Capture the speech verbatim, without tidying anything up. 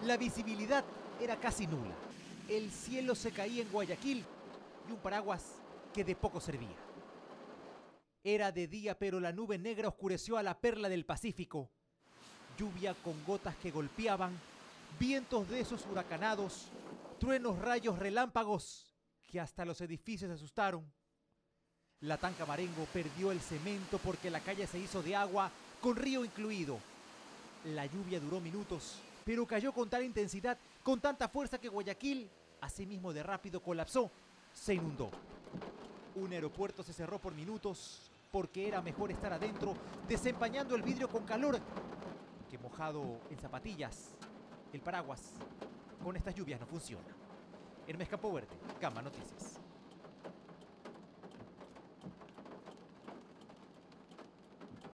La visibilidad era casi nula. El cielo se caía en Guayaquil y un paraguas que de poco servía. Era de día, pero la nube negra oscureció a la perla del Pacífico. Lluvia con gotas que golpeaban, vientos de esos huracanados, truenos, rayos, relámpagos que hasta los edificios se asustaron. La Tanca Marengo perdió el cemento porque la calle se hizo de agua, con río incluido. La lluvia duró minutos, pero cayó con tal intensidad, con tanta fuerza que Guayaquil, asimismo de rápido, colapsó, se inundó. Un aeropuerto se cerró por minutos porque era mejor estar adentro, desempañando el vidrio con calor, que mojado en zapatillas. El paraguas con estas lluvias no funciona. Hermes Campoverde, Gama Noticias.